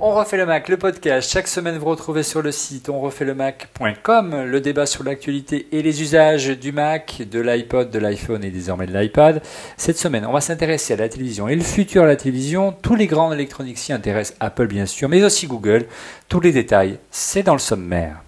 On refait le Mac, le podcast. Chaque semaine, vous retrouvez sur le site onrefaitlemacom le débat sur l'actualité et les usages du Mac, de l'iPod, de l'iPhone et désormais de l'iPad. Cette semaine, on va s'intéresser à la télévision et le futur de la télévision. Tous les grands électroniques s'y intéressent, Apple bien sûr, mais aussi Google. Tous les détails, c'est dans le sommaire.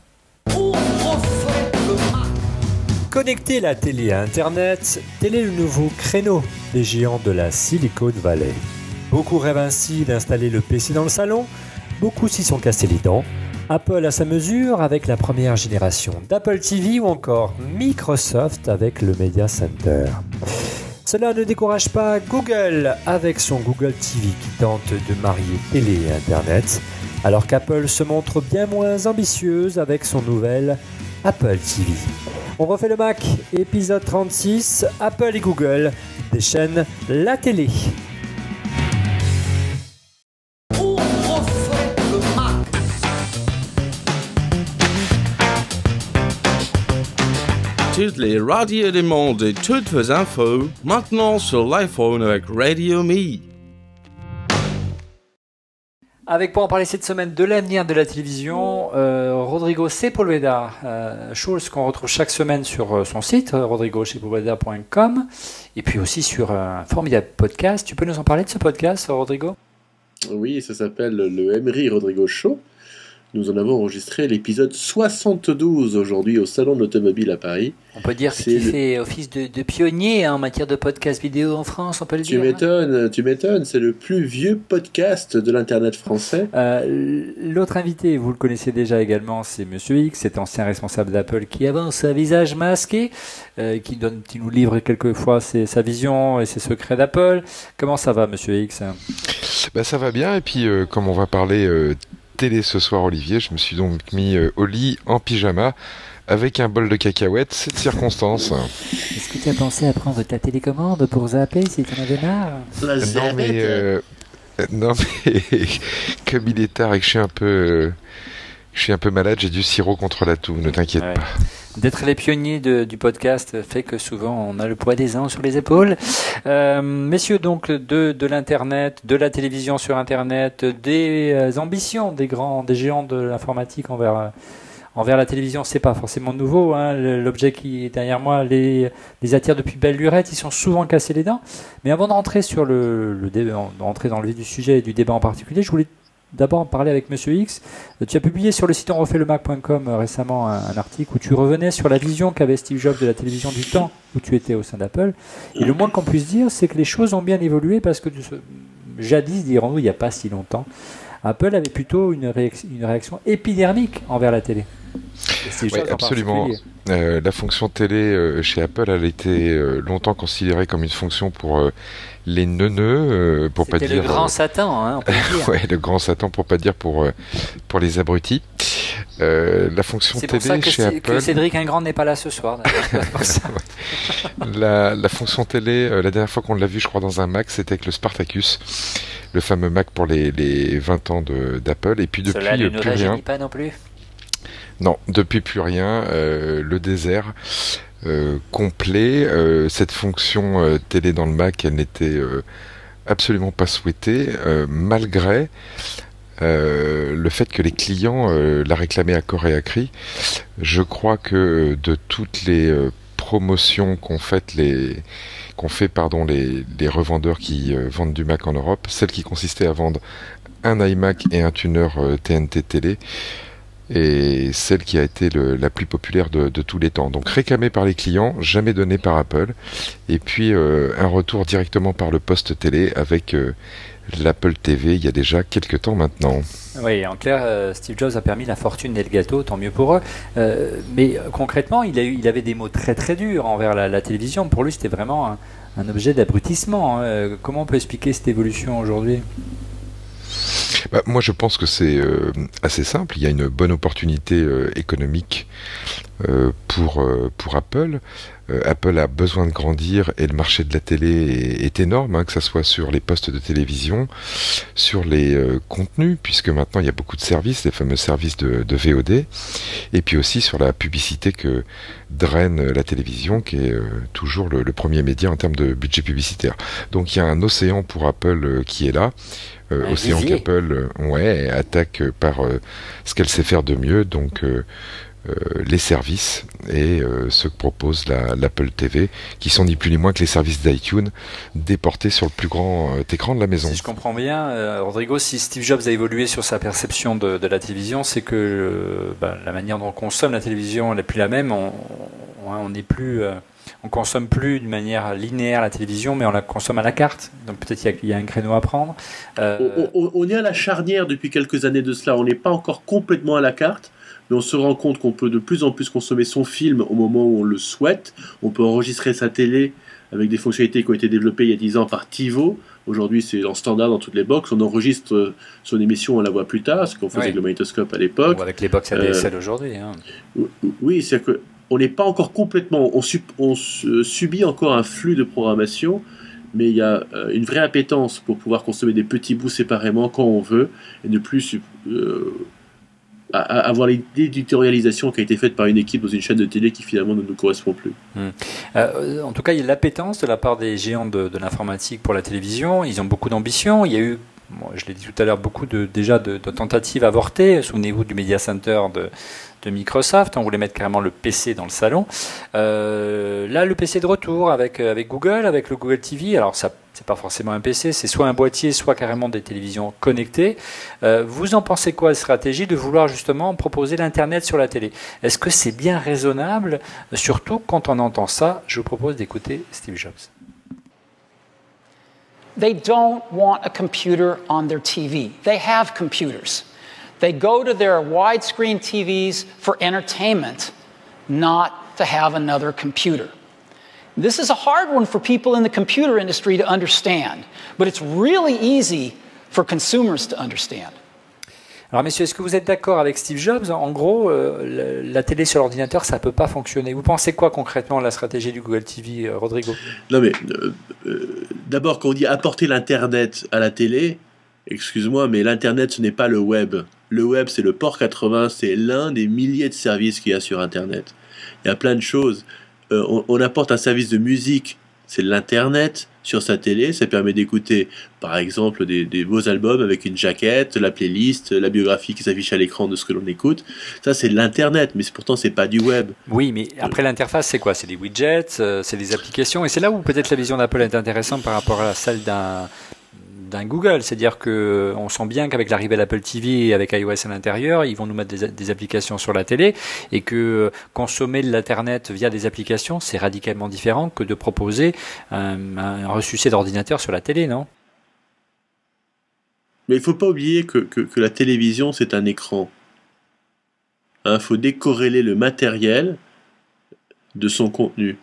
Connecter la télé à Internet, tel est le nouveau créneau des géants de la Silicon Valley. Beaucoup rêvent ainsi d'installer le PC dans le salon, beaucoup s'y sont cassés les dents. Apple à sa mesure avec la première génération d'Apple TV ou encore Microsoft avec le Media Center. Cela ne décourage pas Google avec son Google TV qui tente de marier télé et Internet, alors qu'Apple se montre bien moins ambitieuse avec son nouvel Apple TV. On refait le Mac, épisode 36, Apple et Google déchaînent la télé. Toutes les radios du monde et toutes vos infos, maintenant sur l'iPhone avec Radio Me. Avec pour en parler cette semaine de l'avenir de la télévision, Rodrigo Sepulveda, chose qu'on retrouve chaque semaine sur son site, rodrigosepulveda.com, et puis aussi sur un formidable podcast. Tu peux nous en parler de ce podcast, Rodrigo ? Oui, ça s'appelle le Emery Rodrigo Show. Nous en avons enregistré l'épisode 72 aujourd'hui au Salon de l'Automobile à Paris. On peut dire que tu fais office de pionnier en matière de podcast vidéo en France, on peut le dire. Tu m'étonnes, c'est le plus vieux podcast de l'Internet français. L'autre invité, vous le connaissez déjà également, c'est Monsieur X, cet ancien responsable d'Apple qui avance un visage masqué, qui nous livre quelquefois sa vision et ses secrets d'Apple. Comment ça va, Monsieur X ? Ça va bien, et puis comme on va parler télé ce soir, Olivier, je me suis donc mis au lit en pyjama avec un bol de cacahuètes, c'est de circonstance. Est-ce que tu as pensé à prendre ta télécommande pour zapper si tu en avais marre ? Non mais comme il est tard et que je suis un peu malade, j'ai du sirop contre la toux, ne t'inquiète pas. D'être les pionniers du podcast fait que souvent on a le poids des ans sur les épaules. Messieurs, donc de l'internet, de la télévision sur internet, des ambitions des géants de l'informatique envers la télévision, c'est pas forcément nouveau. Hein. L'objet qui est derrière moi les attire depuis belle lurette. Ils sont souvent cassés les dents. Mais avant de rentrer sur d'entrer dans le vif du sujet et du débat en particulier, je voulais d'abord parler avec Monsieur X. Tu as publié sur le site onrefaitlemacom récemment un article où tu revenais sur la vision qu'avait Steve Jobs de la télévision du temps où tu étais au sein d'Apple. Et le moins qu'on puisse dire, c'est que les choses ont bien évolué parce que jadis, dirons-nous, il n'y a pas si longtemps, Apple avait plutôt une réaction épidermique envers la télé. Oui, absolument. La fonction télé chez Apple, elle a été longtemps considérée comme une fonction pour les neuneux, pour pas dire. C'était le grand Satan, hein, on peut le dire. Ouais, le grand Satan, pour pas dire pour les abrutis. La fonction télé chez Apple. C'est pour ça que Cédric Ingrand n'est pas là ce soir. Pour ça. La fonction télé, la dernière fois qu'on l'a vu, je crois, dans un Mac, c'était avec le Spartacus, le fameux Mac pour les 20 ans d'Apple. Et puis depuis, cela ne nous plus rien. rajeunit pas non plus. Non, depuis plus rien, le désert complet. Cette fonction télé dans le Mac, elle n'était absolument pas souhaitée, malgré le fait que les clients la réclamaient à corps et à cri. Je crois que de toutes les promotions qu'ont fait les revendeurs qui vendent du Mac en Europe, celle qui consistait à vendre un iMac et un tuner TNT télé, et celle qui a été la plus populaire de tous les temps. Donc réclamée par les clients, jamais donnée par Apple, et puis un retour directement par le poste télé avec l'Apple TV il y a déjà quelques temps maintenant. Oui, en clair, Steve Jobs a permis la fortune et le gâteau, tant mieux pour eux. Mais concrètement, il avait des mots très très durs envers la télévision. Pour lui, c'était vraiment un objet d'abrutissement. Comment on peut expliquer cette évolution aujourd'hui ? Moi, je pense que c'est assez simple. Il y a une bonne opportunité économique pour Apple. Apple a besoin de grandir et le marché de la télé est énorme, hein, que ce soit sur les postes de télévision, sur les contenus, puisque maintenant il y a beaucoup de services, les fameux services de VOD, et puis aussi sur la publicité que draine la télévision, qui est toujours le premier média en termes de budget publicitaire. Donc il y a un océan pour Apple qui est là. Océan qu'Apple attaque par ce qu'elle sait faire de mieux, donc les services et ce que propose l'Apple TV, qui sont ni plus ni moins que les services d'iTunes déportés sur le plus grand écran de la maison. Si je comprends bien, Rodrigo, si Steve Jobs a évolué sur sa perception de la télévision, c'est que la manière dont on consomme la télévision n'est plus la même. On n'est plus... on consomme plus d'une manière linéaire la télévision, mais on la consomme à la carte. Donc peut-être il y a un créneau à prendre. On est à la charnière depuis quelques années de cela. On n'est pas encore complètement à la carte, mais on se rend compte qu'on peut de plus en plus consommer son film au moment où on le souhaite. On peut enregistrer sa télé avec des fonctionnalités qui ont été développées il y a 10 ans par TiVo. Aujourd'hui, c'est en standard dans toutes les box. On enregistre son émission, on la voit plus tard, ce qu'on faisait avec le magnétoscope à l'époque. Ou avec les box ADSL aujourd'hui. Hein. Oui, c'est que on n'est pas encore complètement... On subit encore un flux de programmation, mais il y a une vraie appétence pour pouvoir consommer des petits bouts séparément quand on veut, et ne plus avoir l'idée d'éditorialisation qui a été faite par une équipe dans une chaîne de télé qui finalement ne nous correspond plus. En tout cas, il y a l'appétence de la part des géants de l'informatique pour la télévision. Ils ont beaucoup d'ambition. Il y a eu, je l'ai dit tout à l'heure, beaucoup de tentatives avortées. Souvenez-vous du Media Center de Microsoft, on voulait mettre carrément le PC dans le salon. Là, le PC de retour avec Google, avec le Google TV. Alors, ça, c'est pas forcément un PC, c'est soit un boîtier, soit carrément des télévisions connectées. Vous en pensez quoi, la stratégie de vouloir justement proposer l'Internet sur la télé? Est-ce que c'est bien raisonnable? Surtout quand on entend ça, je vous propose d'écouter Steve Jobs. They don't want a computer on their TV. They have computers. They go to their widescreen TVs for entertainment, not to have another computer. This is a hard one for people in the computer industry to understand, but it's really easy for consumers to understand. Alors messieurs, est-ce que vous êtes d'accord avec Steve Jobs? En gros, la télé sur l'ordinateur, ça ne peut pas fonctionner. Vous pensez quoi concrètement de la stratégie du Google TV, Rodrigo? Non mais, d'abord, quand on dit apporter l'Internet à la télé, excuse-moi, mais l'Internet, ce n'est pas le web. Le web, c'est le port 80, c'est l'un des milliers de services qu'il y a sur Internet. Il y a plein de choses. On apporte un service de musique, c'est l'Internet sur sa télé. Ça permet d'écouter, par exemple, des beaux albums avec une jaquette, la playlist, la biographie qui s'affiche à l'écran de ce que l'on écoute. Ça, c'est l'Internet, mais pourtant, c'est pas du web. Oui, mais après, l'interface, c'est quoi? C'est des widgets, c'est des applications. Et c'est là où peut-être la vision d'Apple est intéressante par rapport à celle d'un Google, c'est-à-dire qu'on sent bien qu'avec l'arrivée de l'Apple TV et avec iOS à l'intérieur, ils vont nous mettre des applications sur la télé, et que consommer de l'Internet via des applications, c'est radicalement différent que de proposer un ressucé d'ordinateur sur la télé, non? Mais il ne faut pas oublier que la télévision, c'est un écran. Il faut décorréler le matériel de son contenu.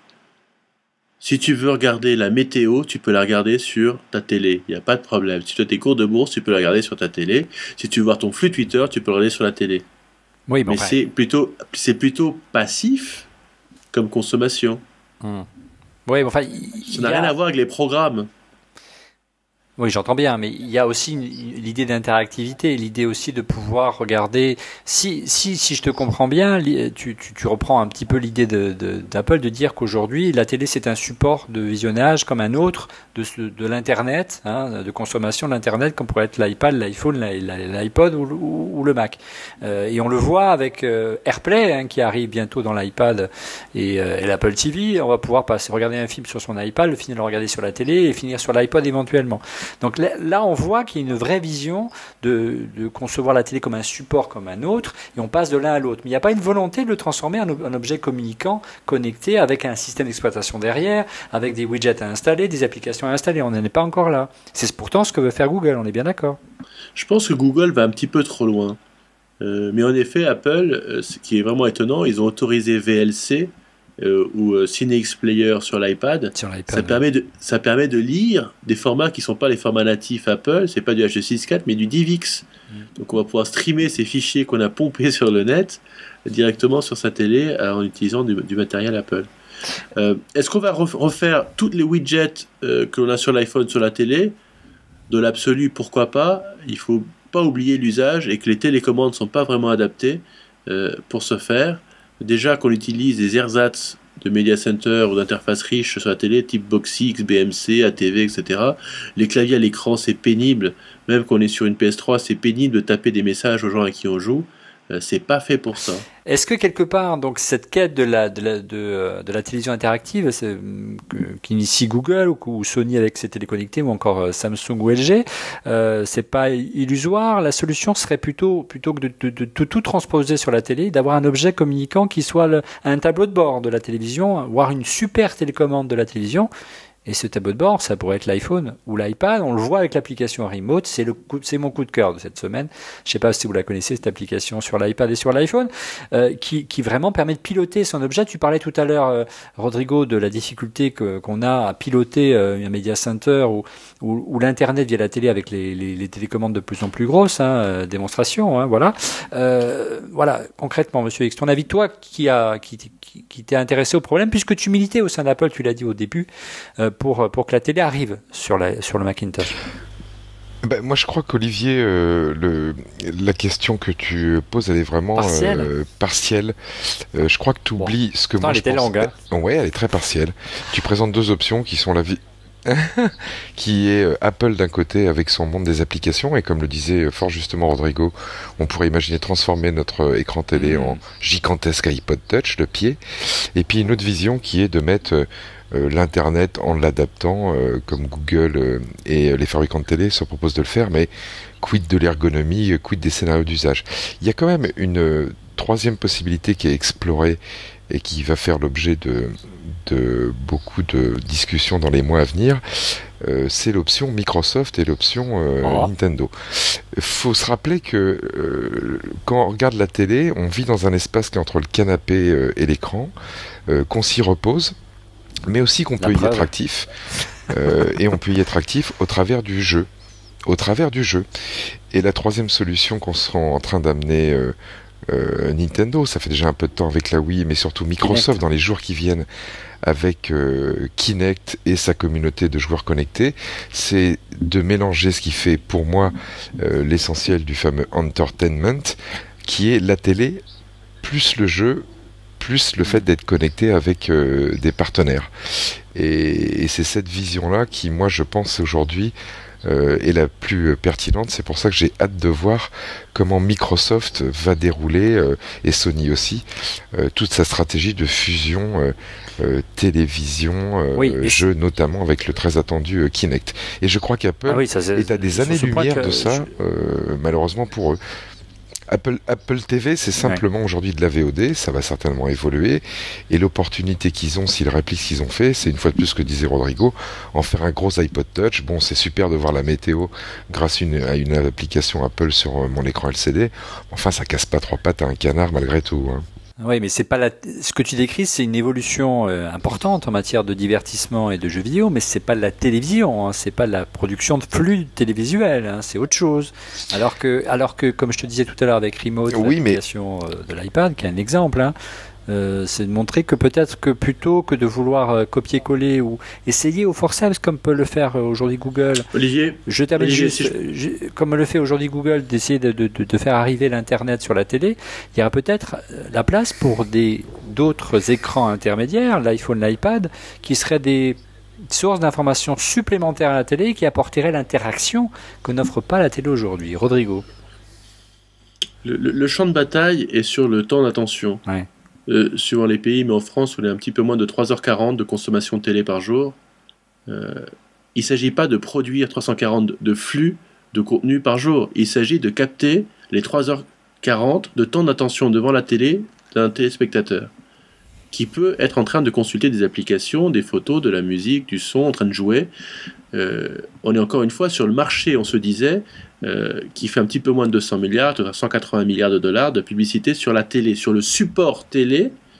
Si tu veux regarder la météo, tu peux la regarder sur ta télé. Il n'y a pas de problème. Si tu as tes cours de bourse, tu peux la regarder sur ta télé. Si tu veux voir ton flux Twitter, tu peux le regarder sur la télé. Oui, bon, mais c'est plutôt passif comme consommation. Oui, enfin, ça n'a rien à voir avec les programmes. Oui, j'entends bien, mais il y a aussi l'idée d'interactivité, l'idée aussi de pouvoir regarder. Si je te comprends bien, tu reprends un petit peu l'idée d'Apple de dire qu'aujourd'hui, la télé, c'est un support de visionnage comme un autre de l'Internet, hein, de consommation de l'Internet, comme pourrait être l'iPad, l'iPhone, l'iPod ou le Mac. Et on le voit avec AirPlay, hein, qui arrive bientôt dans l'iPad et l'Apple TV. On va pouvoir regarder un film sur son iPad, finir de le regarder sur la télé et finir sur l'iPod éventuellement. Donc là, on voit qu'il y a une vraie vision de concevoir la télé comme un support comme un autre, et on passe de l'un à l'autre. Mais il n'y a pas une volonté de le transformer en objet communicant, connecté, avec un système d'exploitation derrière, avec des widgets à installer, des applications à installer. On n'en est pas encore là. C'est pourtant ce que veut faire Google, on est bien d'accord. Je pense que Google va un petit peu trop loin. Mais en effet, Apple, ce qui est vraiment étonnant, ils ont autorisé VLC, ou CineX Player sur l'iPad, ça permet de lire des formats qui ne sont pas les formats natifs Apple, c'est pas du H264 mais du DivX. Donc on va pouvoir streamer ces fichiers qu'on a pompés sur le net directement sur sa télé en utilisant du matériel Apple. Est-ce qu'on va refaire toutes les widgets que l'on a sur l'iPhone sur la télé? De l'absolu, pourquoi pas? Il ne faut pas oublier l'usage et que les télécommandes ne sont pas vraiment adaptées pour ce faire. Déjà qu'on utilise des ersatz de Media Center ou d'interfaces riches sur la télé, type Boxy, XBMC, ATV, etc. Les claviers à l'écran, c'est pénible. Même quand on est sur une PS3, c'est pénible de taper des messages aux gens à qui on joue. C'est pas fait pour ça. Est-ce que quelque part, donc cette quête de la télévision interactive, qu'initie Google ou Sony avec ses téléconnectés ou encore Samsung ou LG, c'est pas illusoire? La solution serait plutôt que de tout transposer sur la télé, d'avoir un objet communicant qui soit un tableau de bord de la télévision, voire une super télécommande de la télévision. Et ce tableau de bord, ça pourrait être l'iPhone ou l'iPad. On le voit avec l'application Remote. C'est mon coup de cœur de cette semaine. Je ne sais pas si vous la connaissez, cette application sur l'iPad et sur l'iPhone, qui vraiment permet de piloter son objet. Tu parlais tout à l'heure, Rodrigo, de la difficulté qu'on a à piloter un Media Center ou l'Internet via la télé avec les télécommandes de plus en plus grosses. Démonstration, voilà. Voilà, concrètement, Monsieur X, ton avis, toi qui t'es intéressé au problème, puisque tu militais au sein d'Apple, tu l'as dit au début, pour que la télé arrive sur le Macintosh. Moi, je crois qu'Olivier, la question que tu poses, elle est vraiment partielle. Je crois que tu oublies ce que moi je pense. Elle était longue, hein. Ouais, elle est très partielle. Tu présentes deux options qui sont la vie. qui est Apple d'un côté avec son monde des applications, et comme le disait fort justement Rodrigo, on pourrait imaginer transformer notre écran télé en gigantesque iPod Touch de pied, et puis une autre vision qui est de mettre l'internet en l'adaptant comme Google et les fabricants de télé se proposent de le faire, mais quid de l'ergonomie, quid des scénarios d'usage. Il y a quand même une troisième possibilité qui est explorée et qui va faire l'objet de beaucoup de discussions dans les mois à venir, c'est l'option Microsoft et l'option Nintendo. Il faut se rappeler que quand on regarde la télé, on vit dans un espace qui est entre le canapé et l'écran, qu'on s'y repose, mais aussi qu'on peut y être actif, et on peut y être actif au travers du jeu. Et la troisième solution qu'on sera en train d'amener Nintendo, ça fait déjà un peu de temps avec la Wii, mais surtout Microsoft Kinect, dans les jours qui viennent, avec Kinect et sa communauté de joueurs connectés, c'est de mélanger ce qui fait pour moi l'essentiel du fameux entertainment, qui est la télé plus le jeu plus le fait d'être connecté avec des partenaires, et c'est cette vision là qui, moi, je pense aujourd'hui est la plus pertinente. C'est pour ça que j'ai hâte de voir comment Microsoft va dérouler, et Sony aussi, toute sa stratégie de fusion télévision, jeu, notamment avec le très attendu Kinect. Et je crois qu'Apple est à des années-lumière de ça, malheureusement pour eux. Apple TV, c'est simplement aujourd'hui de la VOD, ça va certainement évoluer, et l'opportunité qu'ils ont, s'ils répliquent ce qu'ils ont fait, c'est une fois de plus ce que disait Rodrigo, en faire un gros iPod Touch. Bon, c'est super de voir la météo grâce à une application Apple sur mon écran LCD, enfin ça casse pas trois pattes à un canard malgré tout, hein. Oui, mais c'est pas ce que tu décris, c'est une évolution importante en matière de divertissement et de jeux vidéo, mais c'est pas de la télévision, hein, c'est pas de la production de flux télévisuel, hein, c'est autre chose. Alors que, comme je te disais tout à l'heure avec Remote, l'application de l'iPad, qui est un exemple, hein, c'est de montrer que peut-être que plutôt que de vouloir copier-coller ou essayer au forceps, comme peut le faire aujourd'hui Google, Olivier, comme le fait aujourd'hui Google, d'essayer de faire arriver l'Internet sur la télé, il y aura peut-être la place pour d'autres écrans intermédiaires, l'iPhone, l'iPad, qui seraient des sources d'informations supplémentaires à la télé, qui apporteraient l'interaction que n'offre pas la télé aujourd'hui. Rodrigo. Le champ de bataille est sur le temps d'attention. Ouais. Suivant les pays, mais en France, on est un petit peu moins de 3h40 de consommation de télé par jour. Il ne s'agit pas de produire 340 de flux de contenu par jour. Il s'agit de capter les 3h40 de temps d'attention devant la télé d'un téléspectateur, qui peut être en train de consulter des applications, des photos, de la musique, du son, en train de jouer. On est encore une fois sur le marché, on se disait, qui fait un petit peu moins de 200 milliards, 180 milliards de dollars de publicité sur la télé, sur le support télé,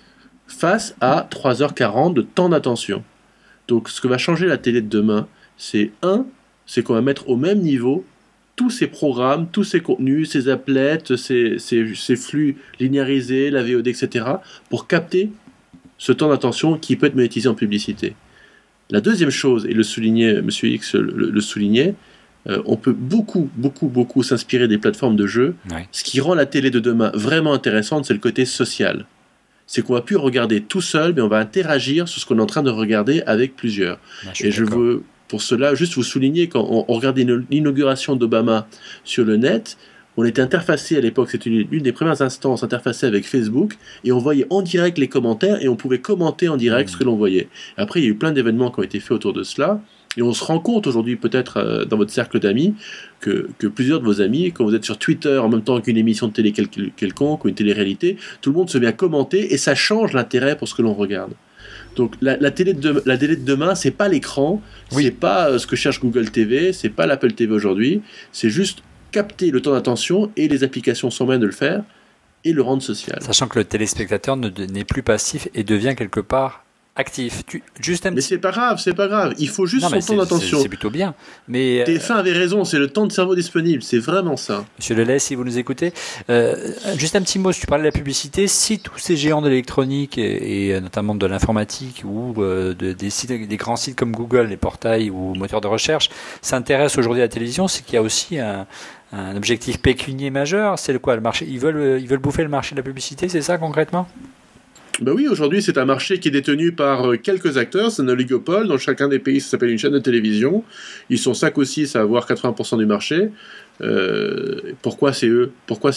face à 3h40 de temps d'attention. Donc ce que va changer la télé de demain, c'est qu'on va mettre au même niveau tous ces programmes, tous ces contenus, ces applets, ces flux linéarisés, la VOD, etc., pour capter ce temps d'attention qui peut être monétisé en publicité. La deuxième chose, et le soulignait, M. X le soulignait, on peut beaucoup s'inspirer des plateformes de jeux. Ouais. Ce qui rend la télé de demain vraiment intéressante, c'est le côté social. C'est qu'on va plus regarder tout seul, mais on va interagir sur ce qu'on est en train de regarder avec plusieurs. Et je veux, pour cela, juste vous souligner, quand on regardait l'inauguration d'Obama sur le net, on était interfacé à l'époque, c'était une des premières instances interfacées avec Facebook, et on voyait en direct les commentaires, et on pouvait commenter en direct ce que l'on voyait. Après, il y a eu plein d'événements qui ont été faits autour de cela, et on se rend compte aujourd'hui, peut-être dans votre cercle d'amis, que plusieurs de vos amis, quand vous êtes sur Twitter en même temps qu'une émission de télé quelconque ou une télé-réalité, tout le monde se met à commenter, et ça change l'intérêt pour ce que l'on regarde. Donc la télé de demain, c'est pas l'écran, c'est pas ce que cherche Google TV, c'est pas l'Apple TV aujourd'hui, c'est juste capter le temps d'attention, et les applications sont moyens de le faire, et le rendre social. Sachant que le téléspectateur n'est plus passif et devient quelque part actif. Mais c'est pas grave, il faut juste son temps d'attention. C'est plutôt bien. Mais TF1 avait raison, c'est le temps de cerveau disponible, c'est vraiment ça. Monsieur Lelay, si vous nous écoutez, juste un petit mot, si tu parlais de la publicité, si tous ces géants de l'électronique et notamment de l'informatique ou des grands sites comme Google, les portails ou moteurs de recherche s'intéressent aujourd'hui à la télévision, c'est qu'il y a aussi un objectif pécunier majeur. C'est quoi le marché ? Ils veulent bouffer le marché de la publicité, c'est ça concrètement ? Ben oui, aujourd'hui c'est un marché qui est détenu par quelques acteurs, c'est un oligopole, dans chacun des pays ça s'appelle une chaîne de télévision, ils sont 5 ou 6 à avoir 80% du marché. Pourquoi c'est eux ?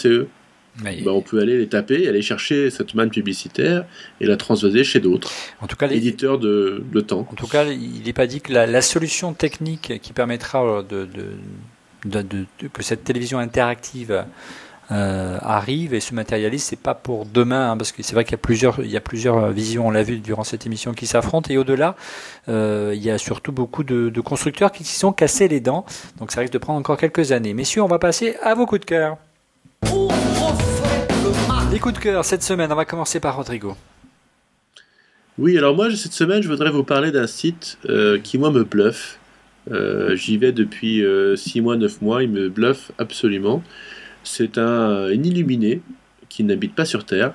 On peut aller les taper, aller chercher cette manne publicitaire et la transvaser chez d'autres, en tout cas, éditeurs de temps. En tout cas, il n'est pas dit que la solution technique qui permettra que cette télévision interactive arrive et se matérialise, c'est pas pour demain, parce que c'est vrai qu'il y a plusieurs visions, on l'a vu durant cette émission, qui s'affrontent, et au-delà il y a surtout beaucoup de constructeurs qui s'y sont cassés les dents, donc ça risque de prendre encore quelques années. Messieurs, on va passer à vos coups de cœur. Les coups de cœur cette semaine, on va commencer par Rodrigo. Oui, alors moi cette semaine je voudrais vous parler d'un site qui moi me bluffe. J'y vais depuis 6 mois, 9 mois, il me bluffe absolument. C'est un illuminé qui n'habite pas sur Terre,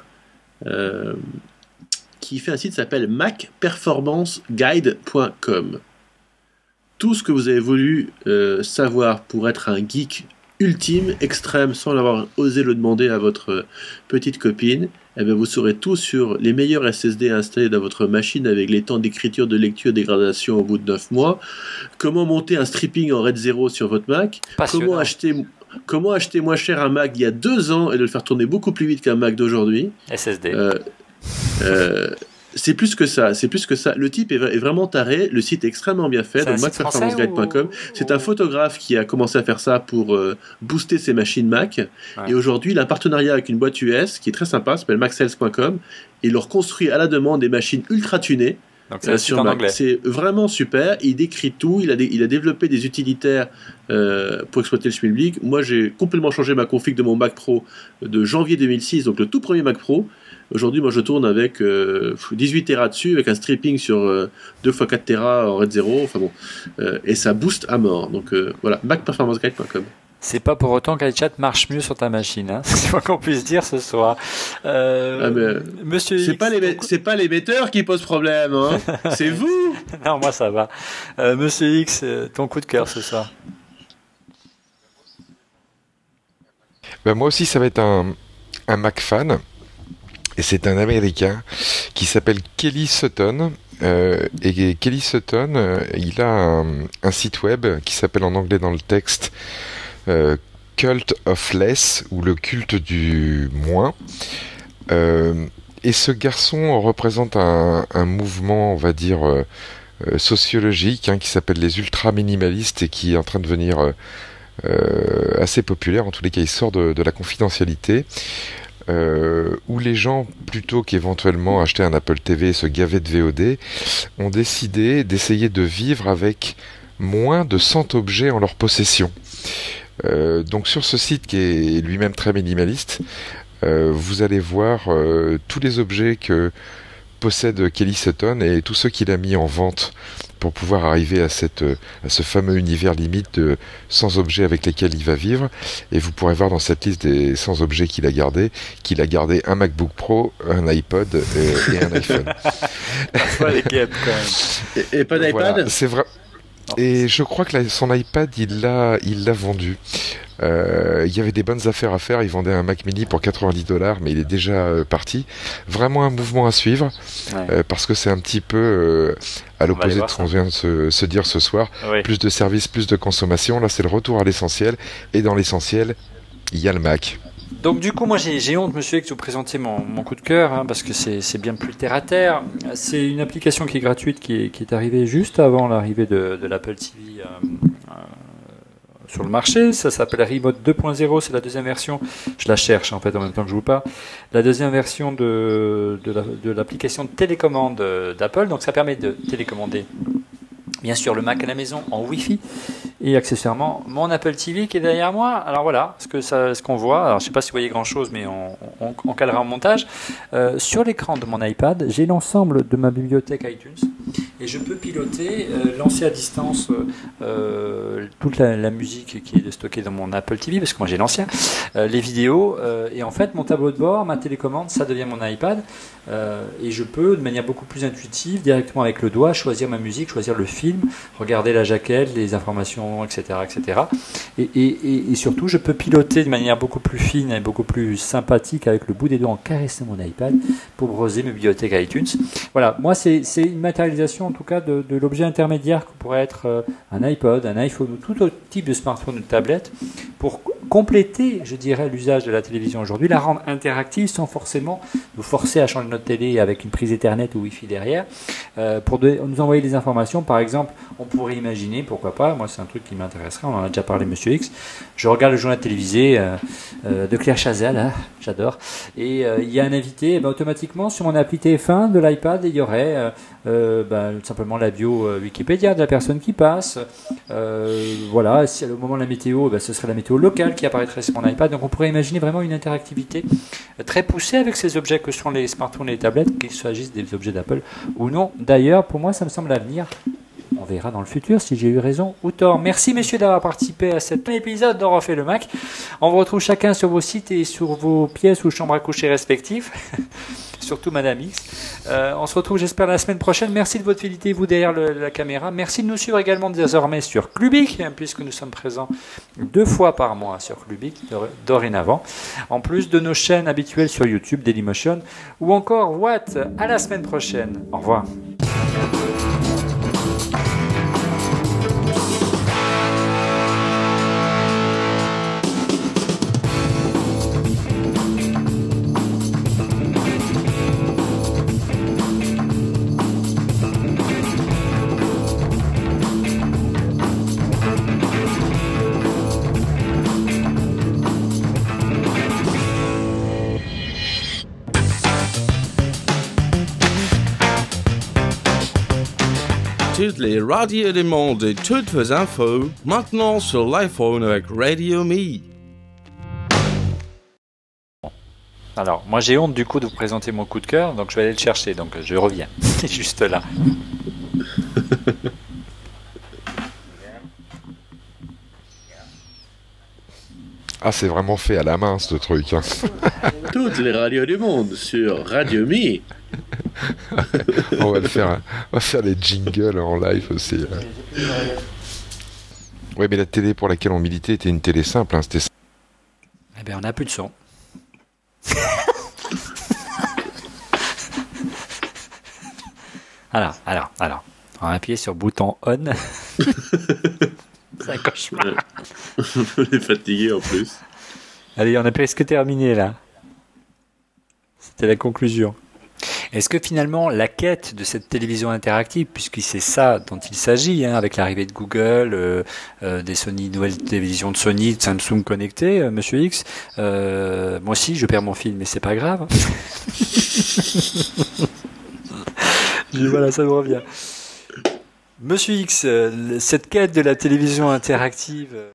qui fait un site qui s'appelle macperformanceguide.com. Tout ce que vous avez voulu savoir pour être un geek ultime, extrême, sans l'avoir osé le demander à votre petite copine, eh bien vous saurez tout sur les meilleurs SSD installés dans votre machine avec les temps d'écriture, de lecture, dégradation au bout de 9 mois, comment monter un stripping en RAID 0 sur votre Mac, comment acheter moins cher un Mac il y a 2 ans et de le faire tourner beaucoup plus vite qu'un Mac d'aujourd'hui. SSD. C'est plus que ça. Le type est vraiment taré. Le site est extrêmement bien fait. Donc macperformanceguide.com. C'est un photographe qui a commencé à faire ça pour booster ses machines Mac. Ouais. Et aujourd'hui, il a un partenariat avec une boîte US qui est très sympa, s'appelle macsales.com. Et il leur construit à la demande des machines ultra tunées. Donc sur Mac. C'est vraiment super. Il décrit tout. Il a développé des utilitaires pour exploiter le schmilblick. Moi, j'ai complètement changé ma config de mon Mac Pro de janvier 2006, donc le tout premier Mac Pro. Aujourd'hui, moi, je tourne avec 18 Tera dessus, avec un stripping sur 2 x 4 Tera en RAID 0. Enfin bon, et ça booste à mort. Donc voilà, macperformanceguide.com. C'est pas pour autant qu'iChat marche mieux sur ta machine, hein. C'est quoi qu'on puisse dire ce soir. Monsieur c'est X, pas l'émetteur qui pose problème, hein. C'est vous. Non, moi ça va. Monsieur X, ton coup de cœur ce soir. Ben, moi aussi, ça va être un Mac fan. Et c'est un Américain qui s'appelle Kelly Sutton. Et Kelly Sutton, il a un site web qui s'appelle en anglais dans le texte Cult of Less, ou le culte du moins. Et ce garçon représente un mouvement, on va dire, sociologique, qui s'appelle les ultra-minimalistes et qui est en train de devenir assez populaire. En tous les cas, il sort de la confidentialité. Où les gens, plutôt qu'éventuellement acheter un Apple TV et se gaver de VOD, ont décidé d'essayer de vivre avec moins de 100 objets en leur possession. Donc sur ce site qui est lui-même très minimaliste, vous allez voir tous les objets que possède Kelly Sutton et tous ceux qu'il a mis en vente pour pouvoir arriver à ce fameux univers limite de 100 objets avec lesquels il va vivre. Et vous pourrez voir dans cette liste des 100 objets qu'il a gardé un MacBook Pro, un iPod et un iPhone. Et pas d'iPad voilà, c'est vrai. Et je crois que son iPad, il l'a vendu. Il y avait des bonnes affaires à faire. Il vendait un Mac Mini pour $90, mais il est déjà parti. Vraiment un mouvement à suivre, parce que c'est un petit peu à l'opposé de ce qu'on vient de se dire ce soir. Oui. Plus de services, plus de consommation. Là, c'est le retour à l'essentiel. Et dans l'essentiel, il y a le Mac. Donc du coup, moi j'ai honte, monsieur, que vous présentiez mon coup de cœur, hein, parce que c'est bien plus terre à terre. C'est une application qui est gratuite, qui est arrivée juste avant l'arrivée de l'Apple TV sur le marché. Ça s'appelle Remote 2.0, c'est la deuxième version. Je la cherche en fait en même temps que je vous parle. La deuxième version de l'application de télécommande d'Apple. Donc ça permet de télécommander bien sûr le Mac à la maison en Wi-Fi et accessoirement mon Apple TV qui est derrière moi. Alors voilà ce qu'on voit. Alors je ne sais pas si vous voyez grand chose, mais on calera en montage. Sur l'écran de mon iPad, j'ai l'ensemble de ma bibliothèque iTunes et je peux piloter, lancer à distance toute la musique qui est stockée dans mon Apple TV, parce que moi j'ai l'ancien, les vidéos, et en fait mon tableau de bord, ma télécommande, ça devient mon iPad, et je peux de manière beaucoup plus intuitive, directement avec le doigt, choisir ma musique, choisir le film, regarder la jaquette, les informations, etc. etc. Et surtout, je peux piloter de manière beaucoup plus fine et beaucoup plus sympathique avec le bout des doigts en caressant mon iPad pour browser mes bibliothèques iTunes. Voilà, moi c'est une matérialisation en tout cas de l'objet intermédiaire que pourrait être un iPod, un iPhone ou tout autre type de smartphone ou de tablette pour compléter, je dirais, l'usage de la télévision aujourd'hui, la rendre interactive sans forcément nous forcer à changer notre télé avec une prise Ethernet ou Wi-Fi derrière, pour nous envoyer des informations. Par exemple, on pourrait imaginer, pourquoi pas, moi c'est un truc qui m'intéresserait, on en a déjà parlé Monsieur X, je regarde le journal télévisé de Claire Chazal, hein, j'adore, et il y a un invité, automatiquement sur mon appli TF1 de l'iPad, il y aurait tout simplement la bio Wikipédia de la personne qui passe, voilà, si au moment de la météo, ce serait la météo locale qui apparaîtrait sur mon iPad. Donc on pourrait imaginer vraiment une interactivité très poussée avec ces objets que sont les smartphones et les tablettes, qu'il s'agisse des objets d'Apple ou non. D'ailleurs, pour moi, ça me semble l'avenir. On verra dans le futur si j'ai eu raison ou tort. Merci messieurs d'avoir participé à cet épisode d'On refait le Mac. On vous retrouve chacun sur vos sites et sur vos pièces ou chambres à coucher respectives. Surtout Madame X. On se retrouve, j'espère, la semaine prochaine. Merci de votre fidélité, vous derrière la caméra. Merci de nous suivre également désormais sur Clubic, puisque nous sommes présents 2 fois par mois sur Clubic dorénavant. En plus de nos chaînes habituelles sur YouTube, Dailymotion ou encore Watt. À la semaine prochaine. Au revoir. Toutes les radios du monde et toutes vos infos, maintenant sur l'iPhone avec Radio Me. Alors, moi j'ai honte du coup de vous présenter mon coup de cœur, donc je vais aller le chercher, donc je reviens. C'est juste là. Ah, c'est vraiment fait à la main ce truc. Hein. Toutes les radios du monde sur Radio Me. on va faire les jingles en live aussi. Oui, mais la télé pour laquelle on militait était une télé simple. Hein, c'était... Eh bien, on n'a plus de son. Alors, on va appuyer sur le bouton on. C'est un cauchemar. On est fatigué en plus. Allez, on a presque terminé là. C'était la conclusion. Est-ce que finalement la quête de cette télévision interactive, puisque c'est ça dont il s'agit, avec l'arrivée de Google, des nouvelles télévisions de Sony, de Samsung connectées, Monsieur X, moi aussi je perds mon film, mais c'est pas grave. Voilà, ça me revient. Monsieur X, cette quête de la télévision interactive...